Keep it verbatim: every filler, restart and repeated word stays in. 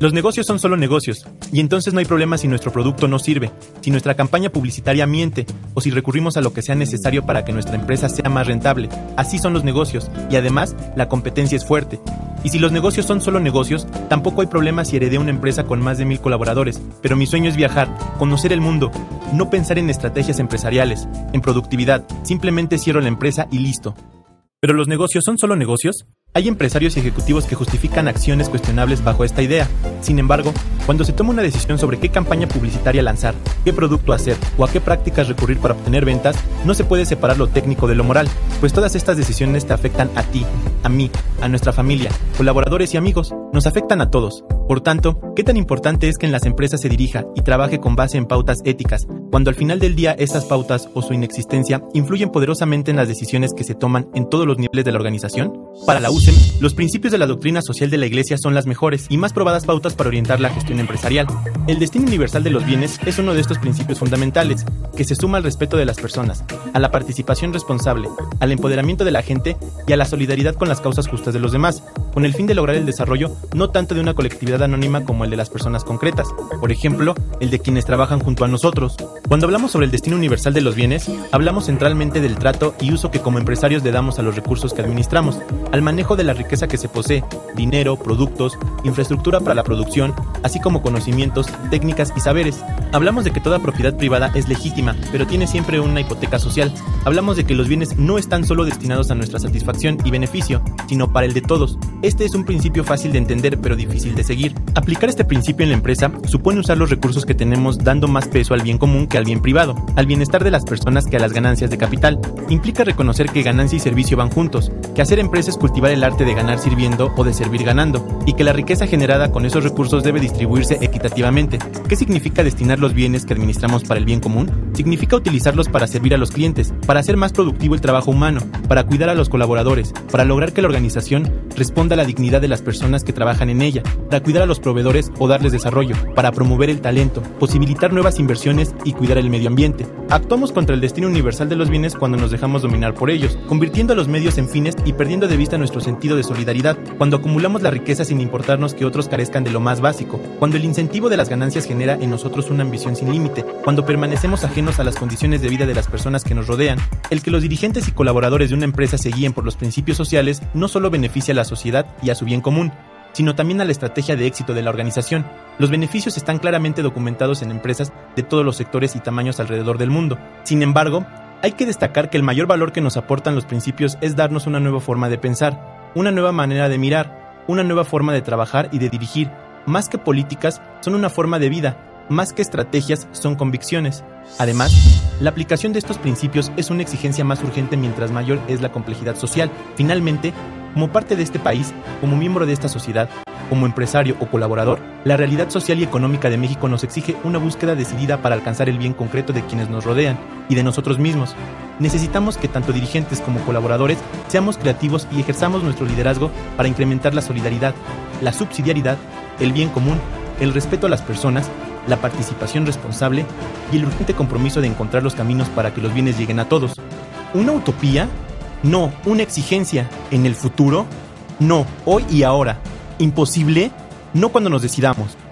Los negocios son solo negocios, y entonces no hay problema si nuestro producto no sirve, si nuestra campaña publicitaria miente, o si recurrimos a lo que sea necesario para que nuestra empresa sea más rentable. Así son los negocios, y además, la competencia es fuerte. Y si los negocios son solo negocios, tampoco hay problema si heredé una empresa con más de mil colaboradores, pero mi sueño es viajar, conocer el mundo, no pensar en estrategias empresariales, en productividad, simplemente cierro la empresa y listo. ¿Pero los negocios son solo negocios? Hay empresarios y ejecutivos que justifican acciones cuestionables bajo esta idea. Sin embargo, cuando se toma una decisión sobre qué campaña publicitaria lanzar, qué producto hacer o a qué prácticas recurrir para obtener ventas, no se puede separar lo técnico de lo moral, pues todas estas decisiones te afectan a ti, a mí, a nuestra familia, colaboradores y amigos, nos afectan a todos. Por tanto, ¿qué tan importante es que en las empresas se dirija y trabaje con base en pautas éticas, cuando al final del día esas pautas o su inexistencia influyen poderosamente en las decisiones que se toman en todos los niveles de la organización? Para la U S E M, los principios de la doctrina social de la Iglesia son las mejores y más probadas pautas para orientar la gestión empresarial. El destino universal de los bienes es uno de estos principios fundamentales, que se suma al respeto de las personas, a la participación responsable, al empoderamiento de la gente y a la solidaridad con las causas justas de los demás, con el fin de lograr el desarrollo no tanto de una colectividad anónima como el de las personas concretas, por ejemplo, el de quienes trabajan junto a nosotros. Cuando hablamos sobre el destino universal de los bienes, hablamos centralmente del trato y uso que como empresarios le damos a los recursos que administramos, al manejo de la riqueza que se posee, dinero, productos, infraestructura para la producción, así como conocimientos, técnicas y saberes. Hablamos de que toda propiedad privada es legítima, pero tiene siempre una hipoteca social. Hablamos de que los bienes no están solo destinados a nuestra satisfacción y beneficio, sino para el de todos. Este es un principio fácil de entender, pero difícil de seguir. Aplicar este principio en la empresa supone usar los recursos que tenemos dando más peso al bien común que al bien privado, al bienestar de las personas que a las ganancias de capital. Implica reconocer que ganancia y servicio van juntos, que hacer empresa es cultivar el arte de ganar sirviendo o de servir ganando, y que la riqueza generada con esos recursos debe distribuirse equitativamente. ¿Qué significa destinar los bienes que administramos para el bien común? Significa utilizarlos para servir a los clientes, para hacer más productivo el trabajo humano, para cuidar a los colaboradores, para lograr que la organización responda a la dignidad de las personas que trabajan en ella, para cuidar a los proveedores o darles desarrollo, para promover el talento, posibilitar nuevas inversiones y cuidar el medio ambiente. Actuamos contra el destino universal de los bienes cuando nos dejamos dominar por ellos, convirtiendo a los medios en fines y perdiendo de vista nuestro sentido de solidaridad, cuando acumulamos la riqueza sin importarnos que otros carezcan de lo más básico, cuando el incentivo de las ganancias genera en nosotros una ambición sin límite, cuando permanecemos ajenos a las condiciones de vida de las personas que nos rodean. El que los dirigentes y colaboradores de una empresa se guíen por los principios sociales no solo beneficia a la sociedad y a su bien común, sino también a la estrategia de éxito de la organización. Los beneficios están claramente documentados en empresas de todos los sectores y tamaños alrededor del mundo. Sin embargo, hay que destacar que el mayor valor que nos aportan los principios es darnos una nueva forma de pensar, una nueva manera de mirar, una nueva forma de trabajar y de dirigir. Más que políticas, son una forma de vida. Más que estrategias, son convicciones. Además, la aplicación de estos principios es una exigencia más urgente mientras mayor es la complejidad social. Finalmente, como parte de este país, como miembro de esta sociedad, como empresario o colaborador, la realidad social y económica de México nos exige una búsqueda decidida para alcanzar el bien concreto de quienes nos rodean y de nosotros mismos. Necesitamos que tanto dirigentes como colaboradores seamos creativos y ejerzamos nuestro liderazgo para incrementar la solidaridad, la subsidiariedad, el bien común, el respeto a las personas, la participación responsable y el urgente compromiso de encontrar los caminos para que los bienes lleguen a todos. ¿Una utopía? No. ¿Una exigencia? ¿En el futuro? No. Hoy y ahora. ¿Imposible? No cuando nos decidamos.